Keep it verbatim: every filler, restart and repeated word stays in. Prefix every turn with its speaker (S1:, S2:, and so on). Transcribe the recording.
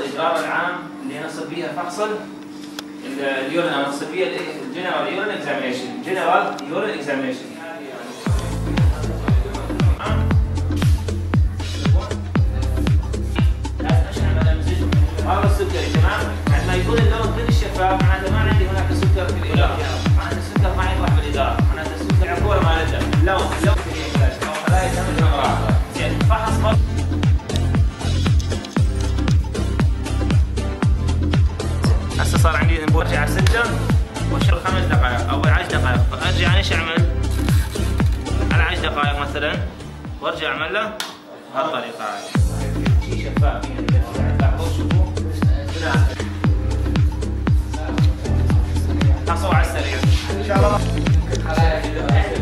S1: الاجراء العام اللي نصل فيها فحص اليورين او نصل فيها الجنرال يورين اكزامينشن، جنرال يورين اكزامينشن. هذا السكري تمام؟ عندما يكون اللون كلش شفاف معناته ما عندي هناك سكر في الاداره، معناته السكر ما يطرح بالاداره، معناته السكر عفوه ما له اللون اللون في الانتاج او خلايا دم الامراض. زين فحص هسه صار عندي برجع على ستة واشرب خمس دقائق او عشر دقائق، فارجع ايش اعمل؟ على عشر دقائق مثلا وارجع اعمل له بهالطريقه هاي. شيء شفاف تلاحظون شوفوا حصوا على السريع ان شاء الله.